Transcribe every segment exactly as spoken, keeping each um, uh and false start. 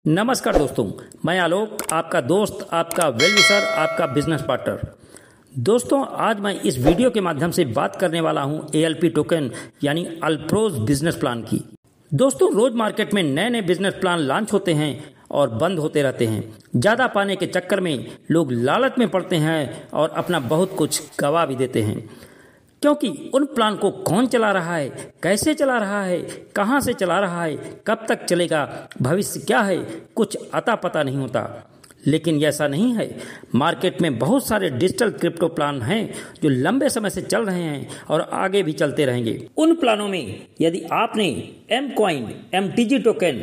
नमस्कार दोस्तों, मैं आलोक, आपका दोस्त, आपका वेल विशर, आपका बिजनेस पार्टनर। दोस्तों, आज मैं इस वीडियो के माध्यम से बात करने वाला हूं ए एल पी टोकन यानी अल्प्रोज बिजनेस प्लान की। दोस्तों, रोज मार्केट में नए नए बिजनेस प्लान लॉन्च होते हैं और बंद होते रहते हैं। ज़्यादा पाने के चक्कर में लोग लालच में पड़ते हैं और अपना बहुत कुछ गंवा भी देते हैं, क्योंकि उन प्लान को कौन चला रहा है, कैसे चला रहा है, कहां से चला रहा है, कब तक चलेगा, भविष्य क्या है, कुछ अता पता नहीं होता। लेकिन ऐसा नहीं है। मार्केट में बहुत सारे डिजिटल क्रिप्टो प्लान हैं जो लंबे समय से चल रहे हैं और आगे भी चलते रहेंगे। उन प्लानों में यदि आपने M coin, M T G token,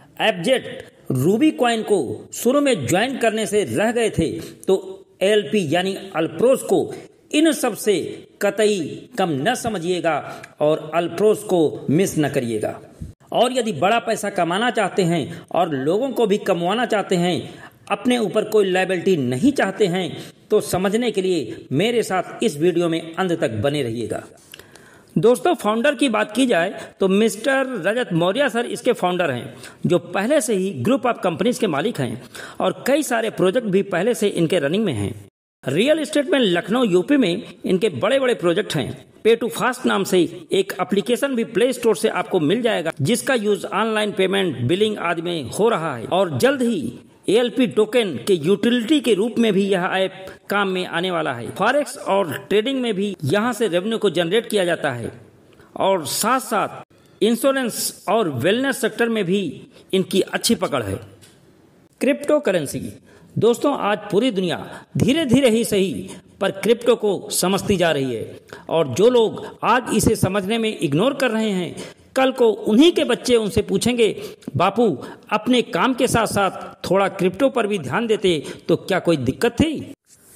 एफजेट, रूबी कॉइन को शुरू में ज्वाइन करने से रह गए थे तो ए एल पी यानी अल्प्रोज को इन सब से कतई कम न समझिएगा और अल्प्रोज को मिस न करिएगा। और यदि बड़ा पैसा कमाना चाहते हैं और लोगों को भी कमवाना चाहते हैं, अपने ऊपर कोई लायबिलिटी नहीं चाहते हैं, तो समझने के लिए मेरे साथ इस वीडियो में अंत तक बने रहिएगा। दोस्तों, फाउंडर की बात की जाए तो मिस्टर रजत मौर्य सर इसके फाउंडर हैं, जो पहले से ही ग्रुप ऑफ कंपनीज के मालिक हैं और कई सारे प्रोजेक्ट भी पहले से इनके रनिंग में हैं। रियल एस्टेट में लखनऊ यूपी में इनके बड़े बड़े प्रोजेक्ट हैं। पे टू फास्ट नाम से एक एप्लीकेशन भी प्ले स्टोर से आपको मिल जाएगा, जिसका यूज ऑनलाइन पेमेंट, बिलिंग आदि में हो रहा है और जल्द ही ए एल पी टोकन के यूटिलिटी के रूप में भी यह ऐप काम में आने वाला है। फॉरेक्स और ट्रेडिंग में भी यहाँ से रेवेन्यू को जनरेट किया जाता है और साथ साथ इंश्योरेंस और वेलनेस सेक्टर में भी इनकी अच्छी पकड़ है। क्रिप्टो करेंसी दोस्तों, आज पूरी दुनिया धीरे धीरे ही सही पर क्रिप्टो को समझती जा रही है और जो लोग आज इसे समझने में इग्नोर कर रहे हैं, कल को उन्हीं के बच्चे उनसे पूछेंगे, बापू अपने काम के साथ साथ थोड़ा क्रिप्टो पर भी ध्यान देते तो क्या कोई दिक्कत थी?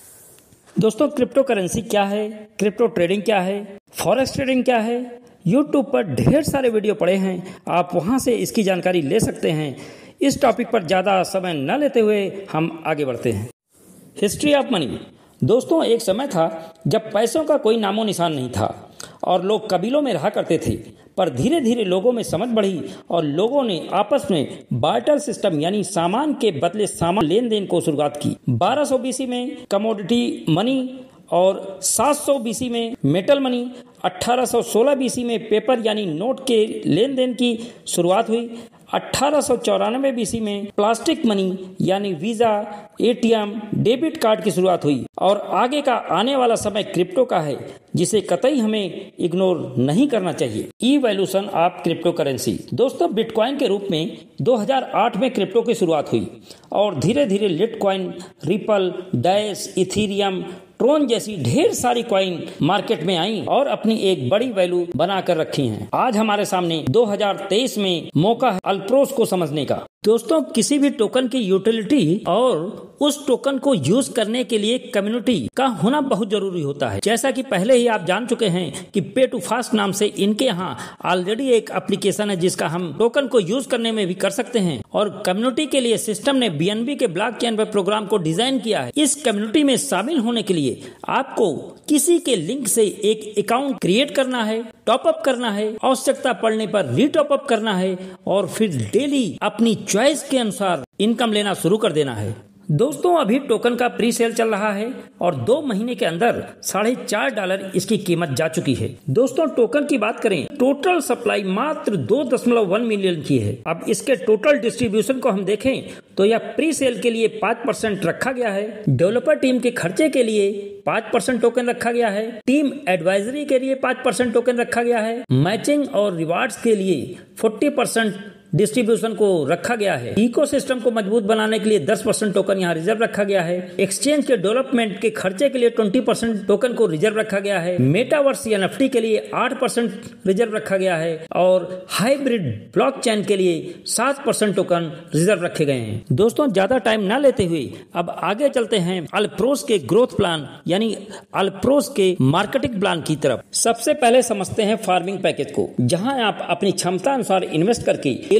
दोस्तों, क्रिप्टो करेंसी क्या है, क्रिप्टो ट्रेडिंग क्या है, फॉरेक्स ट्रेडिंग क्या है, यूट्यूब पर ढेर सारे वीडियो पड़े हैं, आप वहां से इसकी जानकारी ले सकते हैं। इस टॉपिक पर ज़्यादा समय न लेते हुए हम आगे बढ़ते हैं। History of money. दोस्तों, एक समय था जब पैसों का कोई नामो निशान नहीं था और लोग कबीलों में रहा करते थे, पर धीरे धीरे लोगों में समझ बढ़ी और लोगों ने आपस में बार्टर सिस्टम यानी सामान के बदले सामान लेन देन को शुरुआत की। बारह सौ बीसी में कमोडिटी मनी और सात सौ बीसी में मेटल मनी, अठारह सौ सोलह बीसी में पेपर यानी नोट के लेन देन की शुरुआत हुई। अठारह सौ चौरानवे बीसी में प्लास्टिक मनी यानी visa, A T M, debit card की शुरुआत हुई और आगे का आने वाला समय क्रिप्टो का है, जिसे कतई हमें इग्नोर नहीं करना चाहिए। Evolution of crypto currency. दोस्तों, बिटकॉइन के रूप में दो हज़ार आठ में क्रिप्टो की शुरुआत हुई और धीरे धीरे litecoin, ripple, dash, ethereum, tron जैसी ढेर सारी कॉइन मार्केट में आई और अपनी एक बड़ी वैल्यू बनाकर रखी हैं। आज हमारे सामने दो हज़ार तेईस में मौका है अल्प्रोज को समझने का। दोस्तों, किसी भी टोकन की यूटिलिटी और उस टोकन को यूज करने के लिए कम्युनिटी का होना बहुत जरूरी होता है। जैसा कि पहले ही आप जान चुके हैं कि पे टू फास्ट नाम से इनके यहाँ ऑलरेडी एक एप्लीकेशन है, जिसका हम टोकन को यूज करने में भी कर सकते हैं और कम्युनिटी के लिए सिस्टम ने बी एन बी के ब्लॉकचेन पर प्रोग्राम को डिजाइन किया है। इस कम्युनिटी में शामिल होने के लिए आपको किसी के लिंक से एक अकाउंट क्रिएट करना है, टॉप अप करना है, आवश्यकता पड़ने पर रीटॉप अप करना है और फिर डेली अपनी चॉइस के अनुसार इनकम लेना शुरू कर देना है। दोस्तों, अभी टोकन का प्री सेल चल रहा है और दो महीने के अंदर साढ़े चार डॉलर इसकी कीमत जा चुकी है। दोस्तों, टोकन की बात करें, टोटल सप्लाई मात्र दो दशमलव वन मिलियन की है। अब इसके टोटल डिस्ट्रीब्यूशन को हम देखें तो यह प्री सेल के लिए पाँच परसेंट रखा गया है, डेवलपर टीम के खर्चे के लिए पाँच परसेंट टोकन रखा गया है, टीम एडवाइजरी के लिए पाँच परसेंट टोकन रखा गया है, मैचिंग और रिवार्ड्स के लिए चालीस परसेंट डिस्ट्रीब्यूशन को रखा गया है, इकोसिस्टम को मजबूत बनाने के लिए दस परसेंट टोकन यहाँ रिजर्व रखा गया है, एक्सचेंज के डेवलपमेंट के खर्चे के लिए बीस परसेंट टोकन को रिजर्व रखा गया है, मेटावर्स या एन एफ टी के लिए आठ परसेंट रिजर्व रखा गया है और हाइब्रिड ब्लॉकचेन के लिए सात परसेंट टोकन रिजर्व रखे गए हैं। दोस्तों, ज्यादा टाइम ना लेते हुए अब आगे चलते हैं अल्प्रोज के ग्रोथ प्लान यानी अल्प्रोज के मार्केटिंग प्लान की तरफ। सबसे पहले समझते हैं फार्मिंग पैकेज को, जहाँ आप अपनी क्षमता अनुसार इन्वेस्ट करके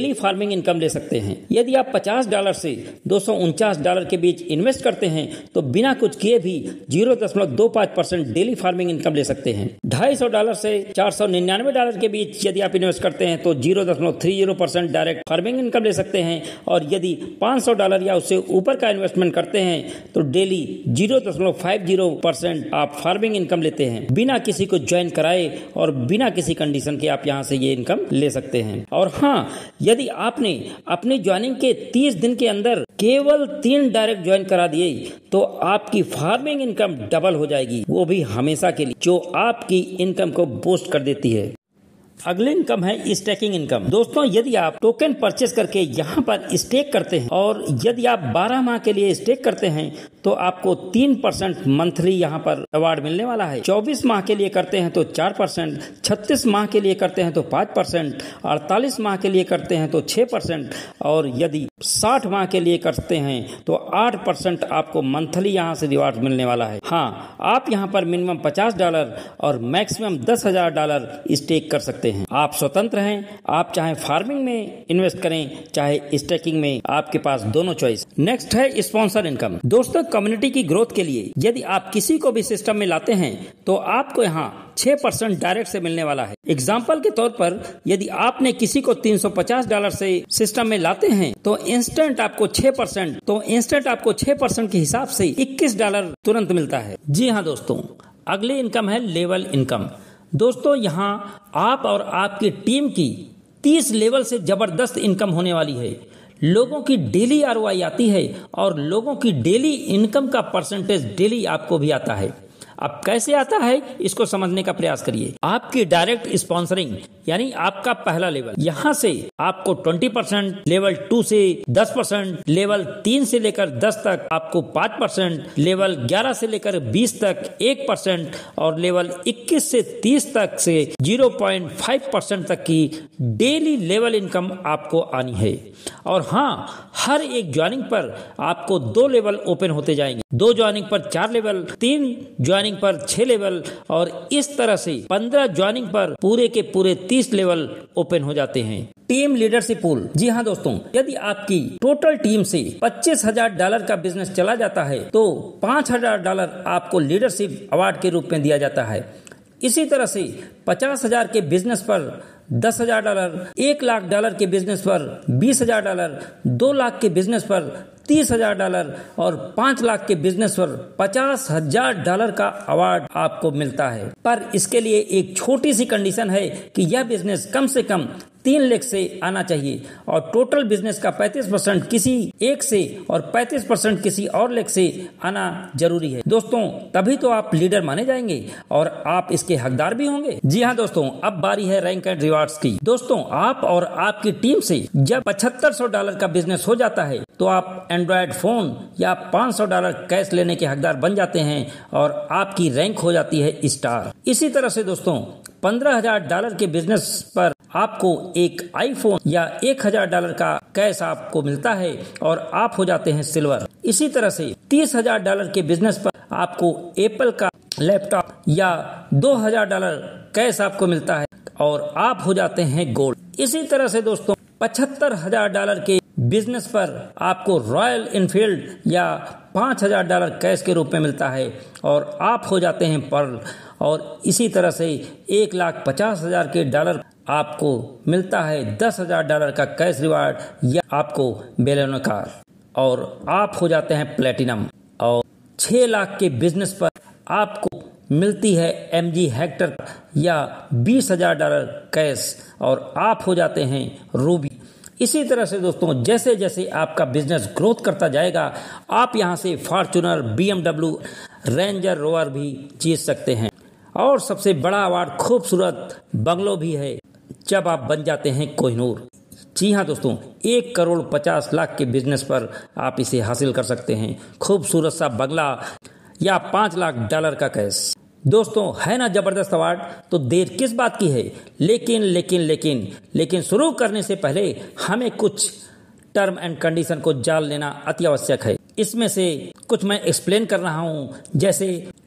डेली फार्मिंग इनकम ले सकते हैं। यदि आप पचास डॉलर से दो सौ उनचास डॉलर के बीच इन्वेस्ट करते हैं तो बिना कुछ किए भी जीरो दशमलव दो पाँच परसेंट डेली फार्मिंग इनकम ले सकते हैं। ढाई सौ डॉलर से चार सौ निन्यानवे डॉलर के बीच यदि आप इन्वेस्ट करते हैं तो जीरो दशमलव three zero percent direct farming income ले सकते हैं। और यदि पाँच सौ डॉलर या उससे ऊपर का इन्वेस्टमेंट करते हैं तो डेली जीरो दशमलव फाइव जीरो परसेंट आप फार्मिंग इनकम लेते हैं। बिना किसी को ज्वाइन कराए और बिना किसी कंडीशन के आप यहाँ से ये इनकम ले सकते हैं। और हाँ, यदि आपने अपनी ज्वाइनिंग के तीस दिन के अंदर केवल तीन डायरेक्ट ज्वाइन करा दिए तो आपकी फार्मिंग इनकम डबल हो जाएगी, वो भी हमेशा के लिए, जो आपकी इनकम को बूस्ट कर देती है। अगली इनकम है स्टेकिंग इनकम। दोस्तों, यदि आप टोकन परचेस करके यहाँ पर स्टेक करते हैं और यदि आप बारह माह के लिए स्टेक करते हैं तो आपको तीन परसेंट मंथली यहाँ पर अवार्ड मिलने वाला है। चौबीस माह के लिए करते हैं तो चार परसेंट, छत्तीस माह के लिए करते हैं तो पाँच परसेंट, अड़तालीस माह के लिए करते हैं तो छह परसेंट और यदि साठ माह के लिए करते हैं तो आठ परसेंट आपको मंथली यहाँ से रिवार्ड मिलने वाला है। हाँ, आप यहाँ पर मिनिमम पचास डॉलर और मैक्सिमम दस हजार डॉलर स्टेक कर सकते हैं। आप स्वतंत्र हैं, आप चाहे फार्मिंग में इन्वेस्ट करें चाहे स्टेकिंग में, आपके पास दोनों चॉइस। नेक्स्ट है स्पॉन्सर इनकम। दोस्तों, कम्युनिटी की ग्रोथ के लिए यदि आप किसी को भी सिस्टम में लाते हैं तो आपको यहाँ छह परसेंट डायरेक्ट से मिलने वाला है। एग्जाम्पल के तौर पर यदि आपने किसी को तीन सौ पचास डॉलर से सिस्टम में लाते हैं तो इंस्टेंट आपको छह परसेंट तो इंस्टेंट आपको छह परसेंट के हिसाब से इक्कीस डॉलर तुरंत मिलता है। जी हाँ दोस्तों, अगली इनकम है लेवल इनकम। दोस्तों, यहाँ आप और आपकी टीम की तीस लेवल से जबरदस्त इनकम होने वाली है। लोगों की डेली आरओआई आती है और लोगों की डेली इनकम का परसेंटेज डेली आपको भी आता है। अब कैसे आता है इसको समझने का प्रयास करिए। आपकी डायरेक्ट स्पॉन्सरिंग यानी आपका पहला लेवल, यहाँ से आपको बीस परसेंट, लेवल टू से दस परसेंट, लेवल तीन से लेकर दस तक आपको पाँच परसेंट, लेवल ग्यारह से लेकर बीस तक एक परसेंट और लेवल इक्कीस से तीस तक से ज़ीरो पॉइंट फाइव परसेंट तक की डेली लेवल इनकम आपको आनी है। और हाँ, हर एक ज्वाइनिंग पर आपको दो लेवल ओपन होते जाएंगे। दो ज्वाइनिंग पर चार लेवल, तीन ज्वाइनिंग पर छह लेवल और इस तरह से पंद्रह ज्वाइनिंग पर पूरे के पूरे तीस लेवल ओपन हो जाते हैं। Team leadership pool. जी हाँ दोस्तों, यदि आपकी टोटल टीम से पच्चीस हजार डॉलर का बिजनेस चला जाता है तो पाँच हजार डॉलर आपको लीडरशिप अवार्ड के रूप में दिया जाता है। इसी तरह से पचास हजार के बिजनेस पर दस हजार डॉलर, एक लाख डॉलर के बिजनेस पर बीस हजार डॉलर, दो लाख के बिजनेस पर तीस हजार डॉलर और पाँच लाख के बिजनेस पर पचास हजार डॉलर का अवार्ड आपको मिलता है। पर इसके लिए एक छोटी सी कंडीशन है कि यह बिजनेस कम से कम तीन लाख से आना चाहिए और टोटल बिजनेस का पैंतीस परसेंट किसी एक से और पैंतीस परसेंट किसी और लेख से आना जरूरी है। दोस्तों, तभी तो आप लीडर माने जाएंगे और आप इसके हकदार भी होंगे। जी हाँ दोस्तों, अब बारी है रैंक एंड रिवार्ड्स की। दोस्तों, आप और आपकी टीम से जब पचहत्तर सौ डॉलर का बिजनेस हो जाता है तो आप एंड्रॉयड फोन या पाँच सौ डॉलर कैश लेने के हकदार बन जाते हैं और आपकी रैंक हो जाती है स्टार। इसी तरह से दोस्तों, पंद्रह हजार डॉलर के बिजनेस पर आपको एक आईफोन या एक हजार डॉलर का कैश आपको मिलता है और आप हो जाते हैं सिल्वर। इसी तरह से तीस हजार डॉलर के बिजनेस पर आपको एप्पल का लैपटॉप या दो हजार डॉलर कैश आपको मिलता है और आप हो जाते हैं गोल्ड। इसी तरह से दोस्तों, पचहत्तर हजार डॉलर के बिजनेस पर आपको रॉयल इनफील्ड या पाँच हजार डॉलर कैश के रूप में मिलता है और आप हो जाते हैं पर्ल। और इसी तरह से एक लाख पचास हजार के डॉलर आपको मिलता है दस हजार डॉलर का कैश रिवार्ड या आपको बेलोनो कार और आप हो जाते हैं प्लेटिनम। और छह लाख के बिजनेस पर आपको मिलती है एमजी हेक्टर या बीस हजार डॉलर कैश और आप हो जाते हैं रूबी। इसी तरह से दोस्तों, जैसे जैसे आपका बिजनेस ग्रोथ करता जाएगा आप यहाँ से फॉर्च्यूनर, बीएमडब्ल्यू, रेंजर रोवर भी जीत सकते हैं। और सबसे बड़ा अवार्ड खूबसूरत बंगलो भी है जब आप बन जाते हैं कोहिनूर। जी हाँ दोस्तों, एक करोड़ पचास लाख के बिजनेस पर आप इसे हासिल कर सकते हैं। खूबसूरत सा बंगला या पाँच लाख डॉलर का कैश। दोस्तों, है ना जबरदस्त अवार्ड? तो देर किस बात की है। लेकिन लेकिन लेकिन लेकिन शुरू करने से पहले हमें कुछ टर्म एंड कंडीशन को जान लेना अति आवश्यक है। इसमें से कुछ मैं एक्सप्लेन कर रहा हूँ, जैसे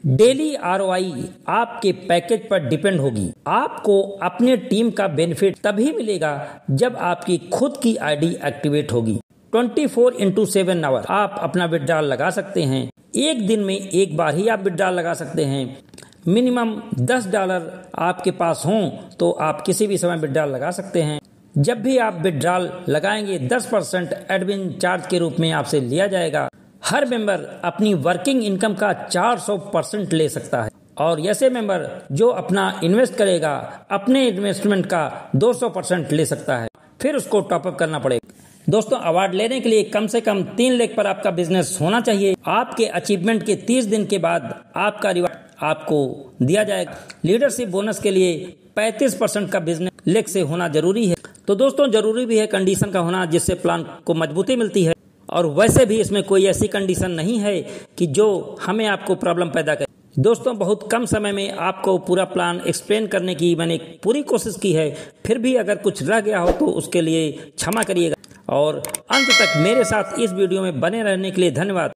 डेली आरओआई आपके पैकेज पर डिपेंड होगी। आपको अपने टीम का बेनिफिट तभी मिलेगा जब आपकी खुद की आईडी एक्टिवेट होगी। चौबीस इंटू सेवन आवर आप अपना विड्रॉल लगा सकते हैं। एक दिन में एक बार ही आप विड्रॉल लगा सकते हैं। मिनिमम दस डॉलर आपके पास हों तो आप किसी भी समय विड्रॉल लगा सकते हैं। जब भी आप विड्रॉल लगाएंगे दस परसेंट एडमिन चार्ज के रूप में आपसे लिया जाएगा। हर मेंबर अपनी वर्किंग इनकम का चार सौ परसेंट ले सकता है और ऐसे मेंबर जो अपना इन्वेस्ट करेगा अपने इन्वेस्टमेंट का दो सौ परसेंट ले सकता है, फिर उसको टॉपअप करना पड़ेगा। दोस्तों, अवार्ड लेने के लिए कम से कम तीन लाख पर आपका बिजनेस होना चाहिए। आपके अचीवमेंट के तीस दिन के बाद आपका रिवार्ड आपको दिया जाएगा। लीडरशिप बोनस के लिए पैंतीस परसेंट का बिजनेस लेख से होना जरूरी है। तो दोस्तों, जरूरी भी है कंडीशन का होना जिससे प्लान को मजबूती मिलती है। और वैसे भी इसमें कोई ऐसी कंडीशन नहीं है कि जो हमें आपको प्रॉब्लम पैदा करे। दोस्तों, बहुत कम समय में आपको पूरा प्लान एक्सप्लेन करने की मैंने पूरी कोशिश की है। फिर भी अगर कुछ रह गया हो तो उसके लिए क्षमा करिएगा। और अंत तक मेरे साथ इस वीडियो में बने रहने के लिए धन्यवाद।